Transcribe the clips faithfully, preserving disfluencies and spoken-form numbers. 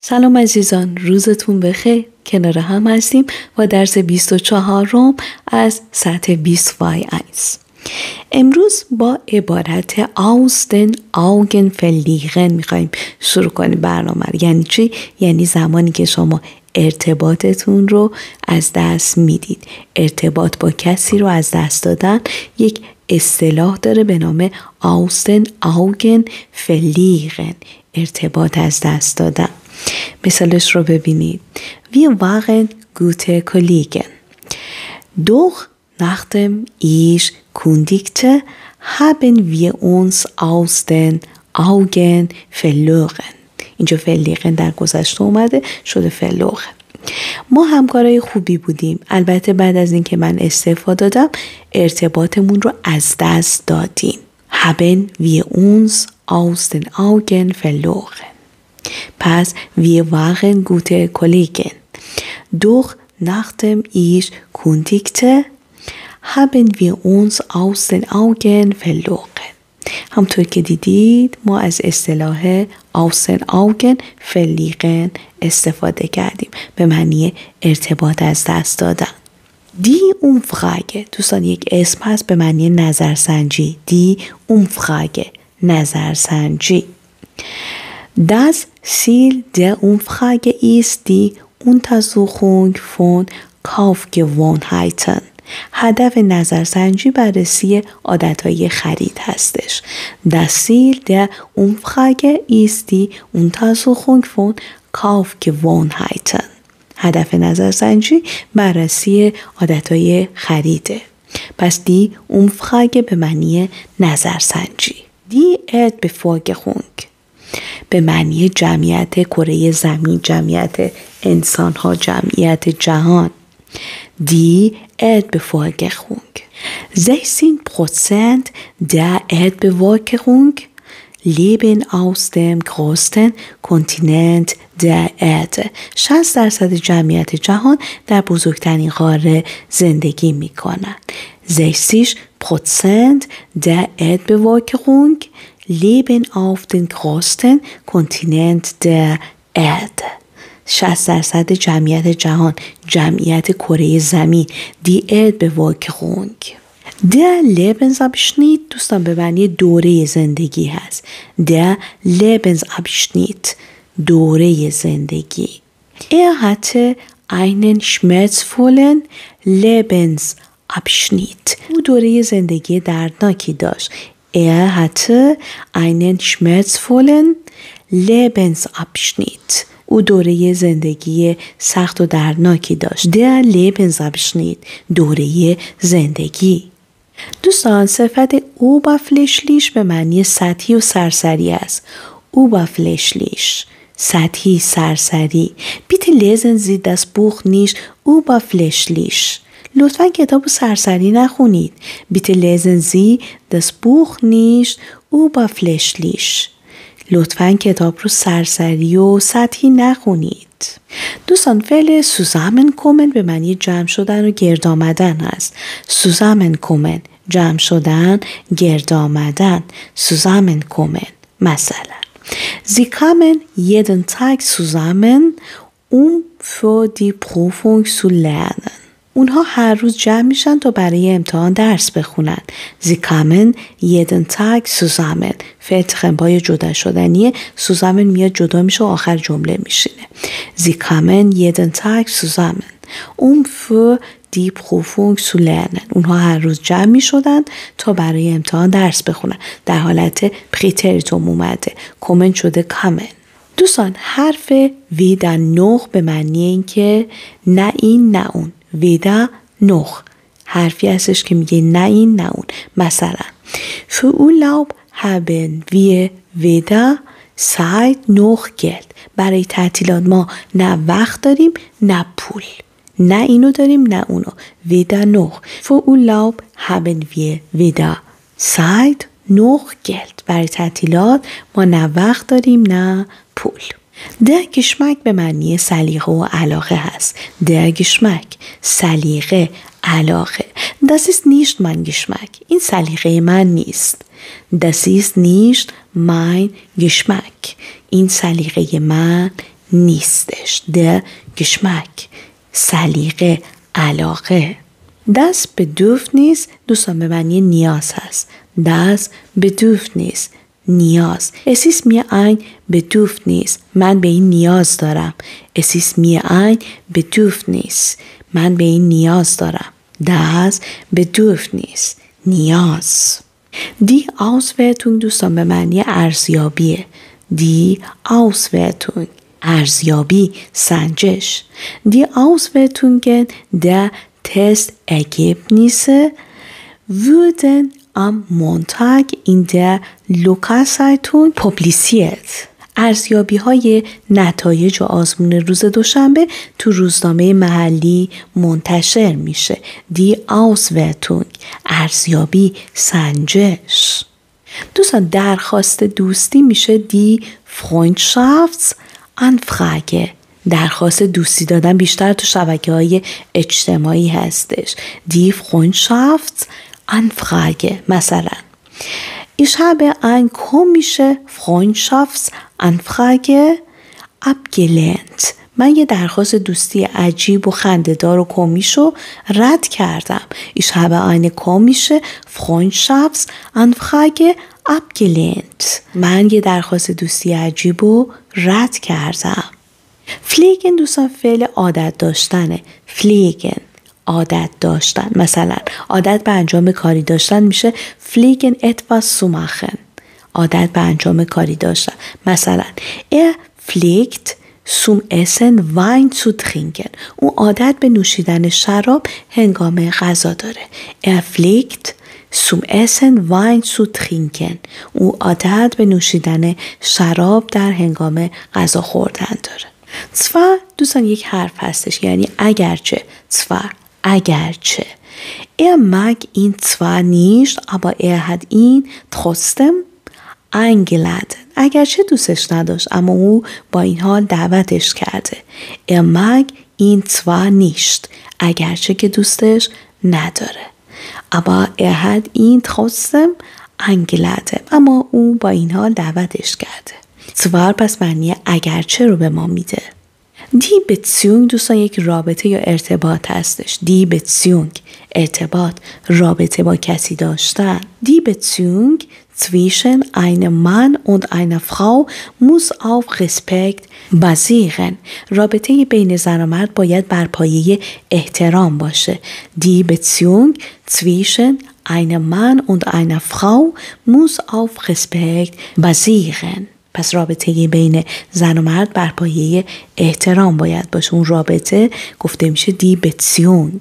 سلام عزیزان، روزتون بخیر. کنار هم هستیم و درس بیست و چهارم از سطح بیست وای ایس. امروز با عبارت آوستن آوگن فلیغن میخواییم شروع کنیم برنامه رو. یعنی چی؟ یعنی زمانی که شما ارتباطتون رو از دست میدید. ارتباط با کسی رو از دست دادن یک اصطلاح داره به نام آوستن آوگن فلیغن، ارتباط از دست دادن. مثالش رو ببینید. Wir waren gute Kollegen. Doch nachdem ich kündigte, haben wir uns aus den Augen verloren. اینجا فلیغن در گذشته اومده شده فلوغن. ما همکارای خوبی بودیم. البته بعد از اینکه من استعفا دادم ارتباطمون رو از دست دادیم. Haben wir uns aus den Augen verloren. پس wir waren gute Kollegen. Doch nachdem ich kündigte, haben wir uns aus den Augen verloren. همطور که دیدید ما از اصطلاح aus den Augen verlieren استفاده کردیم به معنی ارتباط از دست دادن. Die Umfrage دوستان یک اسم هست به معنی نظرسنجی. Die Umfrage نظرسنجی. Das Ziel der Umfrage ist die Untersuchung von Kaufgewohnheiten. هدف نظرسنجی بررسی عادتهای خرید هستش. Das Ziel der Umfrage ist die Untersuchung von Kaufgewohnheiten. هدف نظرسنجی بررسی عادتهای خریده. پس دی Umfrage به معنی نظرسنجی. Die Erdbevölkerung به معنی جمعیت کره زمین، جمعیت انسان‌ها، جمعیت جهان. Die Erdbevölkerung. sechzehn Prozent der Erdbevölkerung leben aus dem größten Kontinent der Erde. شصت درصد جمعیت جهان در بزرگترین قاره زندگی می‌کنند. sechzig Prozent der Erdbevölkerung leben auf dem größten Kontinent der Erde. شصت درصد جمعیت جهان، جمعیت کره زمین. Die Erdbevölkerung. Der Lebensabschnitt دوستان به معنی دوره زندگی هست. Der Lebensabschnitt دوره زندگی. Er hatte einen schmerzvollen Lebensabschnitt. او دوره زندگی دردناکی داشت. Er hatte einen schmerzvollen Lebensabschnitt. او دوره زندگی سخت و دردناکی داشت. Der Lebensabschnitt دوره زندگی. دوستان صفت oberflächlich به معنی سطحی و سرسری است. oberflächlich سطحی، سرسری. Bitte lesen Sie das Buch nicht oberflächlich. لطفاً کتابو سرسری نخونید. Bitte lesen Sie das Buch nicht oberflächlich. لطفاً کتاب رو سرسری و سطحی نخونید. دوستان فعل zusammenkommen به معنی جمع شدن و گرد آمدن هست. zusammenkommen جمع شدن، گرد آمدن. zusammenkommen مثلا Sie kamen jeden Tag zusammen, um für die Prüfung zu lernen. اونها هر روز جمع میشن تا برای امتحان درس بخونن. Sie kamen jeden Tag zusammen. فعل تخنبای جدا شدنیه. zusammen میاد جدا میشه و آخر جمله میشینه. Sie kamen jeden Tag zusammen, um für die Prüfung zu lernen. اونها هر روز جمع میشدن تا برای امتحان درس بخونن. در حالت پریتریتوم اومده. کومن شده کامن. دوستان حرف ویدا نوخ به معنی این که نه این نه اون. ویدا نوخ حرفی هستش که میگه نه این نه اون. مثلا für Urlaub haben wir weder Zeit noch Geld. برای تعطیلات ما نه وقت داریم نه پول. نه اینو داریم نه اونو. weder noch. für Urlaub haben wir weder Zeit noch Geld. برای تعطیلات ما نه وقت داریم نه پول. Der Geschmack به معنی سلیقه و علاقه هست. Der Geschmack سلیقه، علاقه. Das ist nicht mein Geschmack. این سلیقه من نیست. Das ist nicht mein Geschmack. این سلیقه من نیستش. der Geschmack سلیقه، علاقه. das Bedürfnis دوستان به معنی نیاز هست. das Bedürfnis نیاز. es ist mir ein Bedürfnis من به این نیاز دارم. es ist mir ein Bedürfnis من به این نیاز دارم. das Bedürfnis نیاز. die Auswertung دوستان به معنی ارزیابیه. die Auswertung ارزیابی، سنجش. die Auswertungen der Testergebnisse wurden am Montag in der Lokalzeitung publiziert. ارزیابی های نتایج و آزمون روز دوشنبه تو روزنامه محلی منتشر میشه. die Auswertung ارزیابی، سنجش. دوستان درخواست دوستی میشه die Freundschaftsanfrage. درخواست دوستی دادن بیشتر تو شبکه‌های اجتماعی هستش. die Freundschaftsanfrage. مثلا Ich habe eine komische Freundschaftsanfrage abgelehnt. من یه درخواست دوستی عجیب و خنده‌دار و کمیشو رد کردم. Ich habe eine komische Freundschaftsanfrage abgelehnt. من یه درخواست دوستی عجیب و رد کردم. فلیگن دوستان فعل عادت داشتنه. فلیگن عادت داشتن. مثلا عادت به انجام کاری داشتن میشه فلیگن etwas zu machen. عادت به انجام کاری داشتن. مثلا er pflegt zum Essen Wein zu trinken. اون عادت به نوشیدن شراب هنگام غذا داره. er pflegt zum Essen Wein zu trinken. او عادت به نوشیدن شراب در هنگام غذا خوردن داره. zwar دوستان یک حرف هستش، یعنی اگرچه. zwar اگرچه. er mag ihn zwar nicht, aber er hat ihn trotzdem eingeladen. اگرچه دوستش نداشت اما او با این حال دعوتش کرده. er mag ihn zwar nicht اگرچه که دوستش نداره. aber er hat ihn trotzdem eingeladen اما او با این حال دعوتش کرده. zwar پس معنی اگرچه رو به ما میده. die Beziehung دوستان یک رابطه یا ارتباط هستش. die Beziehung ارتباط، رابطه با کسی داشتن. die Beziehung zwischen einem Mann und einer Frau muss auf Respekt basieren. رابطه بین زن و مرد باید بر پایه احترام باشه. die Beziehung zwischen einem Mann und einer Frau muss auf Respekt basieren. پس رابطه بین زن و مرد بر پایه احترام باید باشه. اون رابطه گفته میشه die Beziehung.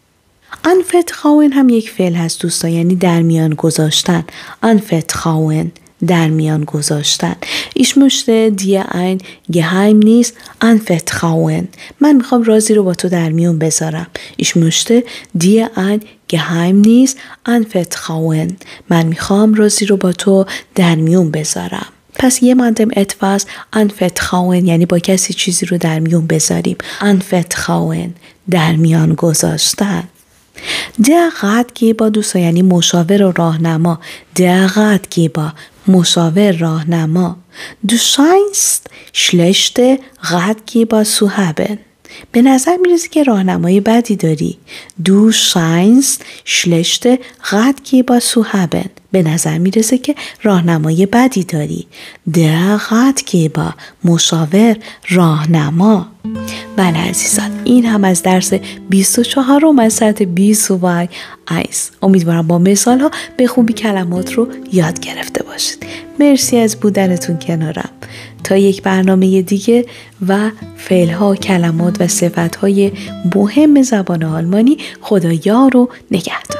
anvertrauen هم یک فعل هست دوستان، یعنی در میان گذاشتن. anvertrauen در میان گذاشتن. ich möchte dir ein Geheimnis anvertrauen. من میخوام رازی رو با تو در میون بذارم. ich möchte dir ein Geheimnis anvertrauen. من میخوام رازی رو با تو در میون بذارم. پس jemandem etwas anvertrauen یعنی با کسی چیزی رو در میون بذاریم. anvertrauen در میان گذاشتن. der Ratgeber دوستان یعنی مشاور و راهنما. der Ratgeber مشاور، راهنما. du scheinst schlechte Ratgeber zu haben. به نظر میرسه که راهنمای بدی داری. du scheinst schlechte Ratgeber zu haben. به نظر میرسه که راهنمای بدی داری. der Ratgeber مشاور، راهنما. بله عزیزان، این هم از درس بیست و چهارم از سطح بی سوای ایس. امیدوارم با مثال ها به خوبی کلمات رو یاد گرفته باشید. مرسی از بودنتون کنارم. تا یک برنامه دیگه و فعل ها، کلمات و صفت های مهم زبان آلمانی. خدا یار و نگهدار.